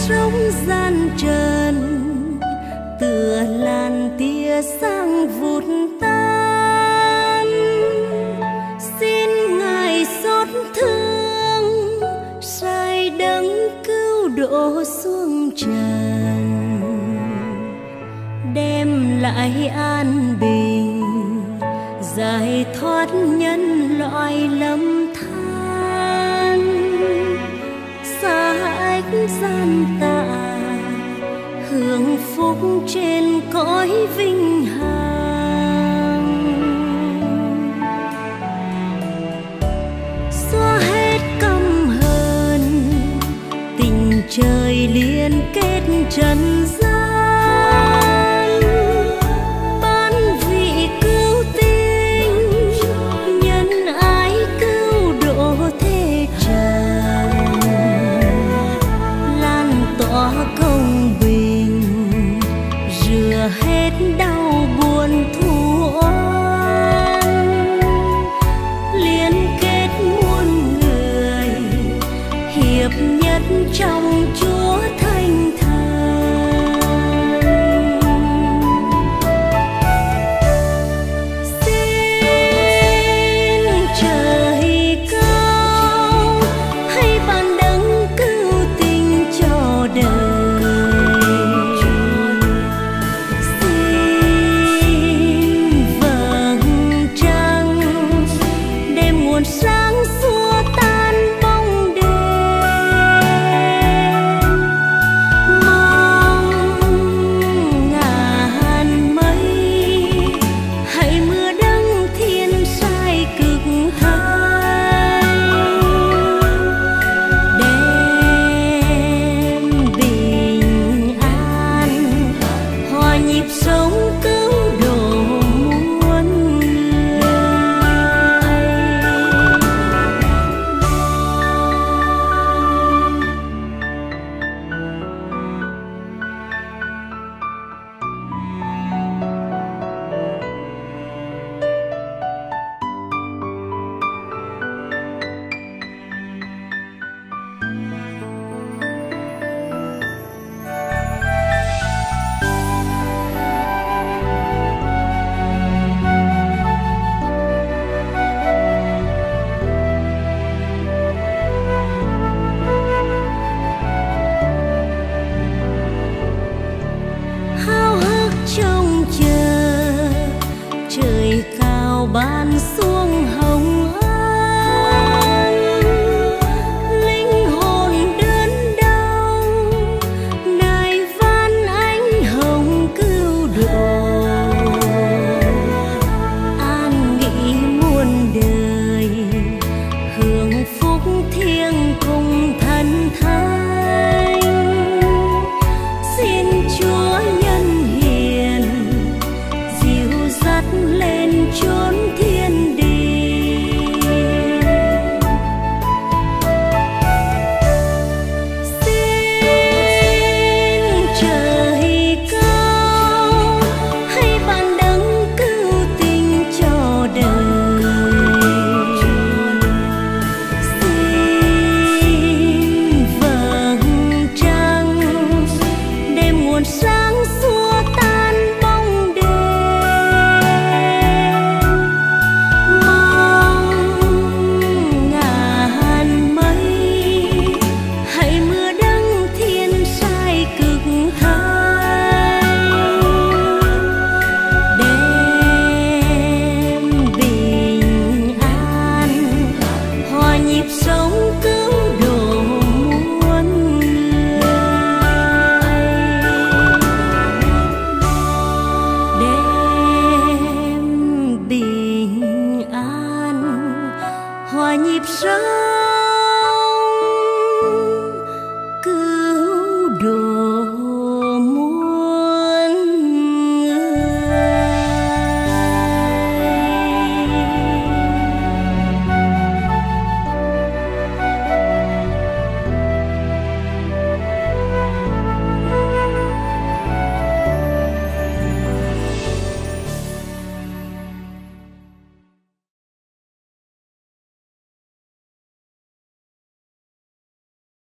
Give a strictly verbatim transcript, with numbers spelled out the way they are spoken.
sống gian trần, tựa làn tia sáng vụt tan. Xin Ngài xót thương, sai đấng cứu độ xuống trần, đem lại an bình, giải thoát nhân loại lầm than. Xa ách gian tạ, hưởng phúc trên cõi vinh hằng. Xóa hết căm hờn, tình trời liên kết trần gian. Ban vị cứu tinh, nhân ái cứu độ thế trần, lan tỏa công bình, rửa hết đau buồn thù oan. Liên kết muôn người, hiệp nhất trong Chúa Thánh Thần. Xin trời cao hãy ban đấng cứu tinh cho đời. Xin vầng trăng đem nguồn sáng xua tan bóng đêm. Mong ngàn mây hãy mưa đấng thiên sai cực thánh, đem bình an hòa nhịp sống cứu độ muôn người. Háo hức trông chờ trời cao ban xuống hồng ân. Linh hồn đớn đau nài van ánh hồng cứu độ. An nghỉ muôn đời, hưởng phúc thiêng cùng thần thánh. Xin Chúa nhân hiền dìu dắt lên chốn thiên đình. Xin trời cao hãy ban đấng cứu tinh cho đời. Xin vầng trăng đem nguồn sáng xua tan bóng đêm. Mong ngàn mây hãy mưa đấng thiên sai cực thánh, đem bình an hòa nhịp sống cứu độ muôn người. Đem bình an hòa nhịp sống